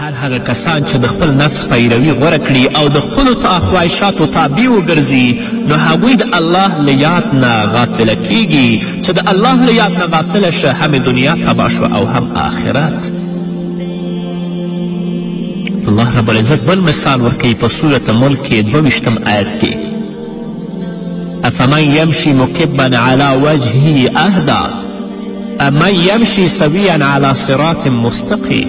هر هغه کسان چې د خپل نفس پیروي غوره کړي او د خپلو خواهشاتو تابع وګرځي نو هغوی د الله له یاد نه غافله کیږي چې د الله له یاد نه غافله شه هم دنیا تباه شو او هم آخرت. الله رب العزت بل مثال ورکوي په سورة ملک کې 22 آیت کې افمن یمشي مکبا علی وجهه اهدی امن یمشي سویا علی صراط مستقیم.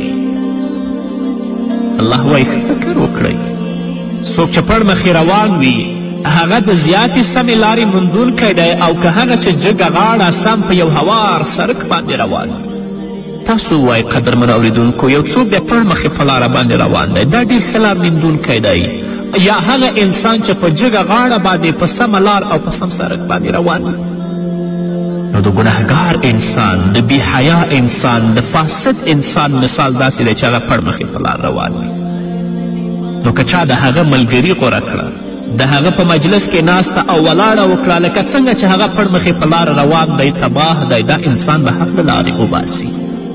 الله وایي فکر وکړئ څوک چې پړ مخې روان وي هغه د زیاتې سمې لارې موندونکی دی او که هغه چې جګه غاړه سم په یو هوار سړک باندې روان وي. تاسو ووایئ قدرمنو اوریدونکو یو څوک د پړ مخې په لاره باندې روان دی دا ډېر ښه لار موندونکی دی یا هغه انسان چې په جګه غاړه باندې په سمه لار او په سم سړک باندې روان وي. نو د ګناهګار انسان د بیحیا انسان د فاسد انسان مثال داسې دی چې هغه پړ مخې په لار روان وي. نو که چا د هغه ملګري غوره کړه د هغه په مجلس کې ناسته او ولاړه وکړه لکه څنګه چې هغه پړ مخې په لار روان دی تباه دی دا انسان به حق له لارې وباسي.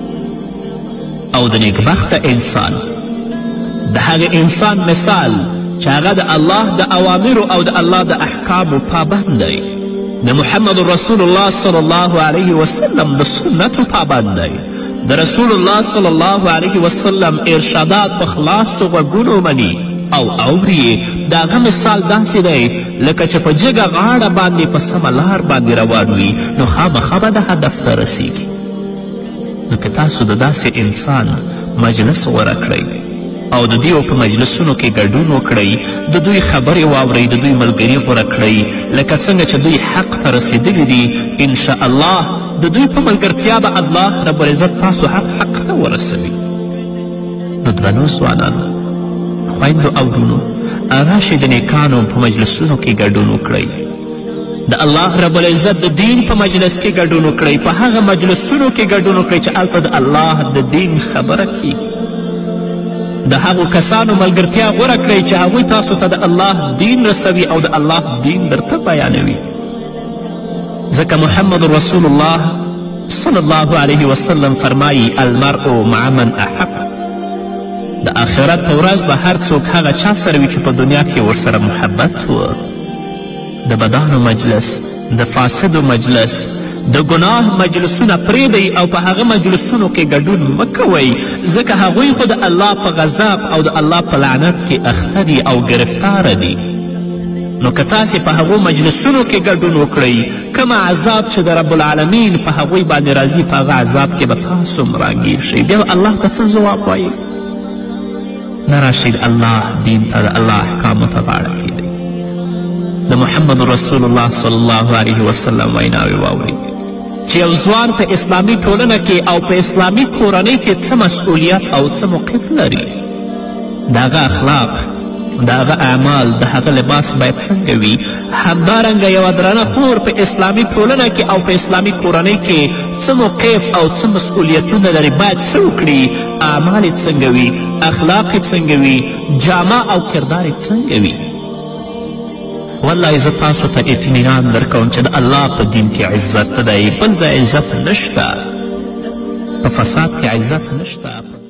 او د نیکبخته انسان د هغه انسان مثال چې هغه د الله د اوامرو او د الله د احکامو پابند دی د محمد رسول الله صلی الله علیه وسلم د سنتو پابند دی د رسول الله صلی الله علیه وسلم ارشادات په خلاصو غوږونو مني او اوري د هغه مثال داسې دی لکه چې په جګه غاړه باندې په سمه لار باندې روان وي نو خامخا به د هدف ته رسیږي. نو که تاسو د داسې انسان مجلس غوره کړئ او د دوی په مجلسونو کې ګډون وکړئ د دوی خبرې واورئ د دوی ملګري غوره کړئ لکه څنګه چې دوی حق ته رسېدلي دي انشاءالله د دوی په ملګرتیا به الله رب العزت تاسو حق ته ورسوي. نو درنو ځوانانو خویندو او ورونو راشئ د نیکانو په مجلسونو کې ګډون وکړئ د الله رب العزت د دین په مجلس کې ګډون وکړئ په هغه مجلسونو کې ګډون وکړئ چې هلته د الله د دین خبره کیږي د هغو کسانو ملګرتیا غوره کړئ چې هغوی تاسو ته د الله دین رسوي او د الله دین درته بیانوي ځکه محمد رسول الله صلی الله علیه وسلم فرمایي المرء مع من احب د آخرت په ورځ به هر څوک هغه چا سره وي چې په دنیا کې ورسره محبت و. د بدانو مجلس د فاسدو مجلس د ګناه مجلسونه پرېږدئ او په هغه مجلسونو کې ګډون مه کوئ ځکه هغوی خو د الله په غضب او د الله په لعنت کې اخته دي او گرفتاره دي. نو که تاسې په هغو مجلسونو کې ګډون وکړئ کوم عذاب چې د رب العالمین په هغوی باندې راځي په هغه عذاب کې به تاسو هم راګیر شئ بیا الله ته څه ځواب وایئ؟ نه راشئ د الله دین ته د الله احکامو ته غاړه کیږئ د محمد رسول الله صلی الله علیه وسلم ویناوې واورئ چې یو ځوان په اسلامي ټولنه کې او په اسلامي کورنۍ کې څه مسئولیت او څه موقف لري د هغه اخلاق د هغه اعمال د هغه لباس باید څنګه وي همدارنګه یوه درنه خور په اسلامي ټولنه کې او په اسلامي کورنۍ کې څه موقف او څه مسئولیتونه لري باید څه وکړي اعمال یې څنګه وي اخلاق یې څنګه وي جامه او کردار یې څنګه وي. والله زه تاسو ته اطمینان درکوم چې د الله په دین کې عزت دی بل ځای عزت نشته په فساد کې عزت نشته